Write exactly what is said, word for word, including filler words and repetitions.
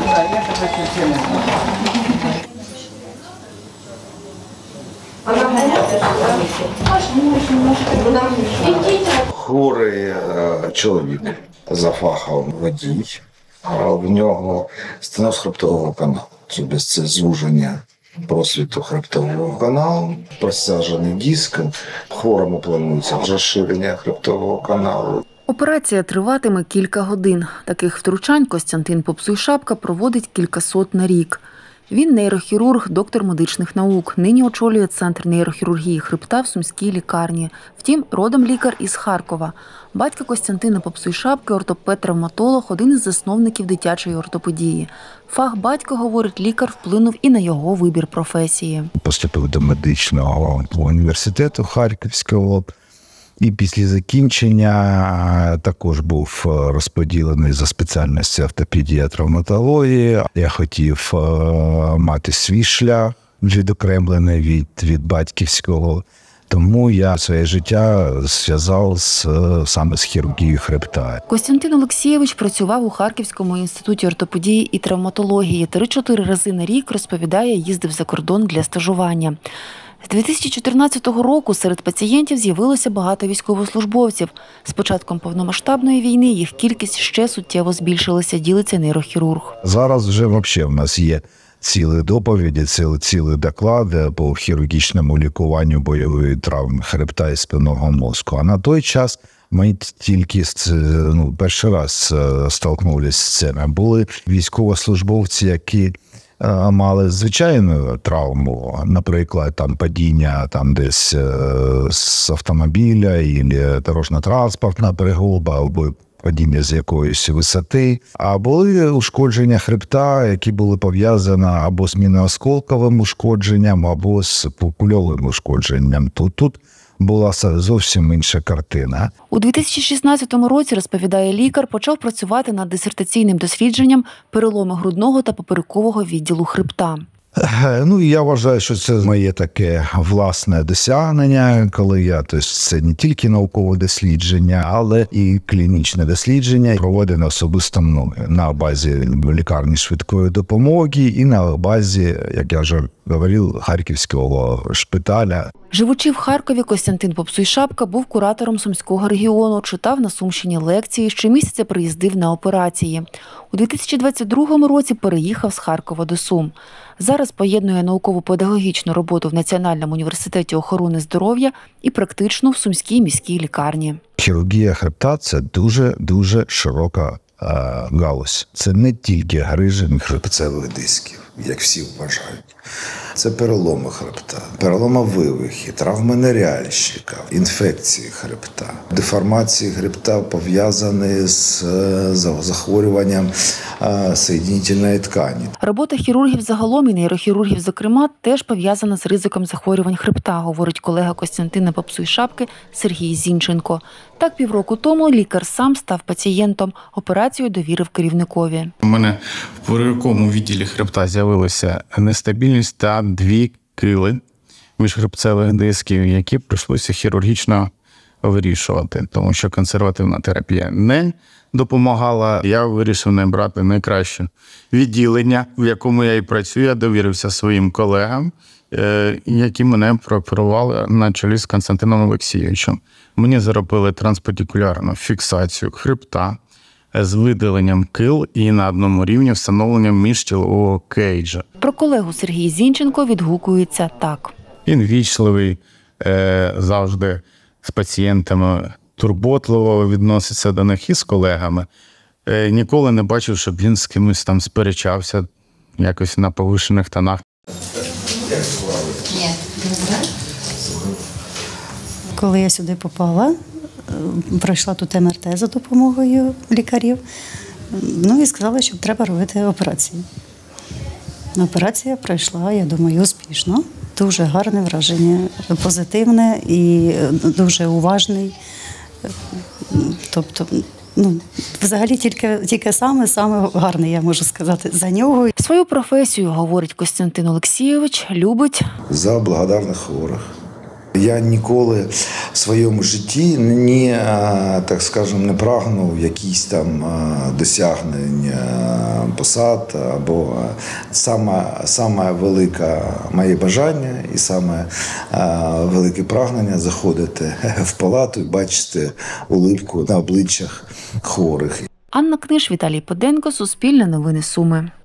Хворий чоловік за фахом водій, в нього стеноз хребтового каналу. Тобто це звуження просвіту хребтового каналу, просаджений диск, хворому планується розширення хребтового каналу. Операція триватиме кілька годин. Таких втручань Костянтин Попсуйшапка проводить кількасот на рік. Він нейрохірург, доктор медичних наук. Нині очолює Центр нейрохірургії хребта в Сумській лікарні. Втім, родом лікар із Харкова. Батько Костянтина Попсуйшапки – ортопед-травматолог, один із засновників дитячої ортопедії. Фах батька, говорить лікар, вплинув і на його вибір професії. Поступив до медичного університету Харківського. І після закінчення також був розподілений за спеціальністю ортопедія травматології. Я хотів мати свій шлях, відокремлений від, від батьківського. Тому я своє життя зв'язав з, саме з хірургією хребта. Костянтин Олексійович працював у Харківському інституті ортопедії і травматології. Три-чотири рази на рік, розповідає, їздив за кордон для стажування. З дві тисячі чотирнадцятого року серед пацієнтів з'явилося багато військовослужбовців. З початком повномасштабної війни їх кількість ще суттєво збільшилася, ділиться нейрохірург. Зараз вже взагалі в нас є цілі доповіді, цілі, цілі доклади по хірургічному лікуванню бойової травми хребта і спинного мозку. А на той час ми тільки ну, перший раз столкнулися з цим. Були військовослужбовці, які мали звичайну травму, наприклад, там падіння там десь з автомобіля, або дорожньо-транспортна пригоба, або падіння з якоїсь висоти. А були ушкодження хребта, які були пов'язані або з міноосколковим ушкодженням, або з кульовим ушкодженням. Тут, тут була зовсім інша картина. У дві тисячі шістнадцятому році, розповідає лікар, почав працювати над дисертаційним дослідженням переломи грудного та поперекового відділу хребта. Ну, я вважаю, що це моє таке власне досягнення, коли я, тобто це не тільки наукове дослідження, але і клінічне дослідження, проведене особисто мною на базі лікарні швидкої допомоги і на базі, як я вже говорив, Харківського шпиталя. Живучи в Харкові, Костянтин Попсуйшапка був куратором Сумського регіону, читав на Сумщині лекції, щомісяця приїздив на операції. У дві тисячі двадцять другому році переїхав з Харкова до Сум. Зараз поєднує науково-педагогічну роботу в Національному університеті охорони здоров'я і практичну в Сумській міській лікарні. Хірургія хребта – це дуже-дуже широка е, галузь. Це не тільки грижі хребцевих дисків, як всі вважають. Це переломи хребта, переломи вивихи, травми неряльщика, інфекції хребта, деформації хребта пов'язані з захворюванням соєдинительної ткані. Робота хірургів загалом і нейрохірургів зокрема теж пов'язана з ризиком захворювань хребта, говорить колега Костянтина Попсуйшапки Сергій Зінченко. Так, півроку тому лікар сам став пацієнтом, операцію довірив керівникові. У мене в поперековому відділі хребта з'явилася нестабільність та дві кили міжхребцевих дисків, які прийшлося хірургічно вирішувати, тому що консервативна терапія не допомагала. Я вирішив не брати найкраще відділення, в якому я і працюю. Я довірився своїм колегам, які мене прооперували на чолі з Константином Олексійовичем. Мені зробили транспартикулярну фіксацію хребта з видаленням кил і на одному рівні встановленням міжтілового кейджа. Про колегу Сергій Зінченко відгукується так. Він вічливий, завжди з пацієнтами турботливо відноситься до них і з колегами. Ніколи не бачив, щоб він з кимось там сперечався якось на повишених тонах. Коли я сюди попала, пройшла тут ем ер те за допомогою лікарів, ну і сказали, що треба робити операцію. Операція пройшла, я думаю, успішно. Дуже гарне враження, позитивне і дуже уважний. Тобто, ну, взагалі тільки, тільки саме, саме гарне, я можу сказати, за нього. Свою професію, говорить Костянтин Олексійович, любить за благодарних хворих, Я ніколи в своєму житті ні, так скажемо, не прагнув якісь там досягнень посад, або саме, саме велике моє бажання і саме велике прагнення заходити в палату і бачити улыбку на обличчях хворих. Анна Книж, Віталій Поденко, Суспільне новини Суми.